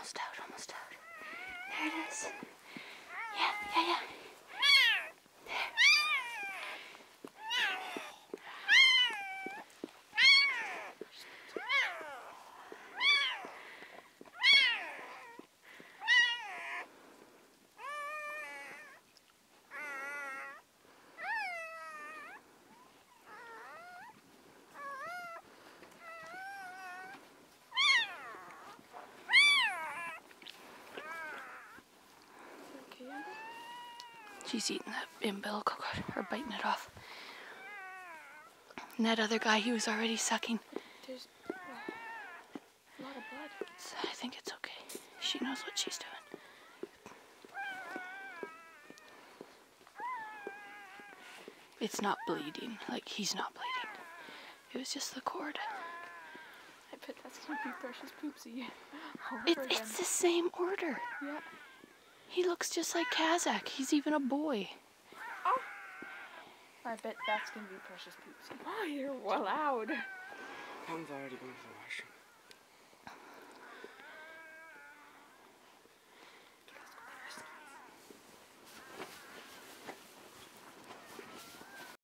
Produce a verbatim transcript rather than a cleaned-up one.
almost out, almost out. There it is. Yeah, yeah, yeah. She's eating the umbilical cord, or biting it off. And that other guy, he was already sucking. There's uh, a lot of blood. It's, I think it's okay. She knows what she's doing. It's not bleeding. Like, he's not bleeding. It was just the cord. I bet that's gonna be Precious Poopsie. It, it's the same order. Yeah. He looks just like Kazakh. He's even a boy. Oh. I bet that's gonna be Precious Poopsie. Oh, you're well loud. Mom's already going to the washroom.